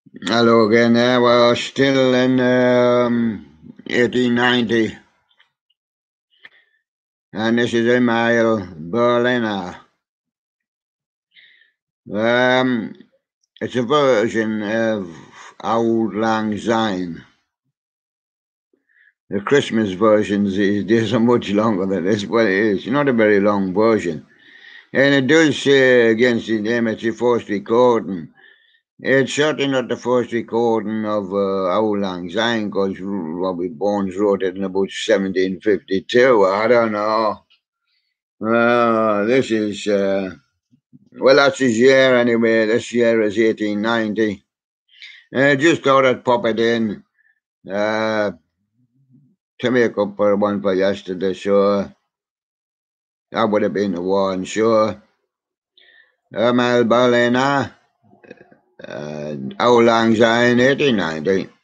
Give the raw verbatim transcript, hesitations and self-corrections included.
Hello again. Uh, we're still in um, eighteen ninety, and this is Emil Berliner. Um, it's a version of Auld Lang Syne. The Christmas versions these days are much longer than this, but it is not a very long version. And it does say against the name it's the first recording. It's certainly not the first recording of uh, Auld Lang Syne, because Robbie Bones wrote it in about seventeen fifty-two. I don't know. Uh, this is, uh, well, that's his year anyway. This year is eighteen ninety. And I just thought I'd pop it in uh, to make up for one for yesterday, sure. That would have been the one, sure. Emil Berliner, uh, Auld Lang Syne, eighteen ninety.